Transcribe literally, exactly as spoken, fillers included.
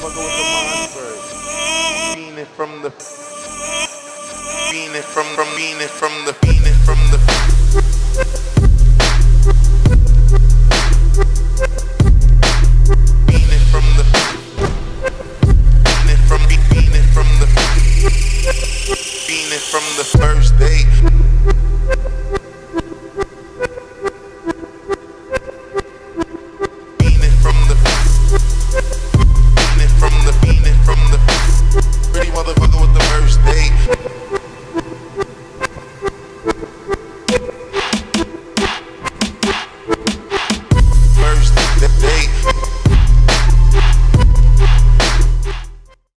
motherfucker with the Mossberg. Fiending from the Fiending from from Fiending from the Fiending from the